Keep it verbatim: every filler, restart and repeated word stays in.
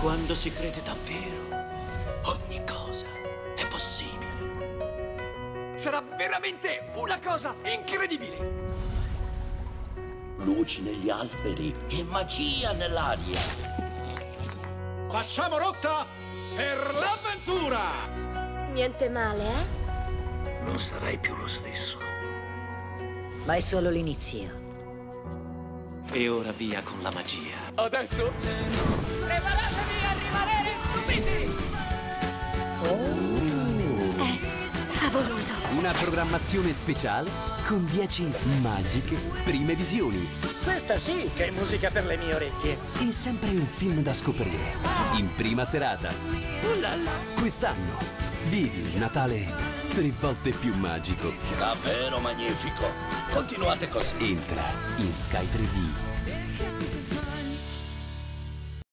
Quando si crede davvero, ogni cosa è possibile. Sarà veramente una cosa incredibile! Luci negli alberi e magia nell'aria. Facciamo rotta per l'avventura! Niente male, eh? Non sarai più lo stesso. Ma è solo l'inizio. E ora via con la magia. Adesso preparatevi a rimanere stupiti! È favoloso. Una programmazione speciale con dieci magiche prime visioni. Questa sì che è musica per le mie orecchie. E sempre un film da scoprire in prima serata. Uh là là. Quest'anno vivi il Natale tre volte più magico. Davvero magnifico. Continuate così. Entra in Sky tre D.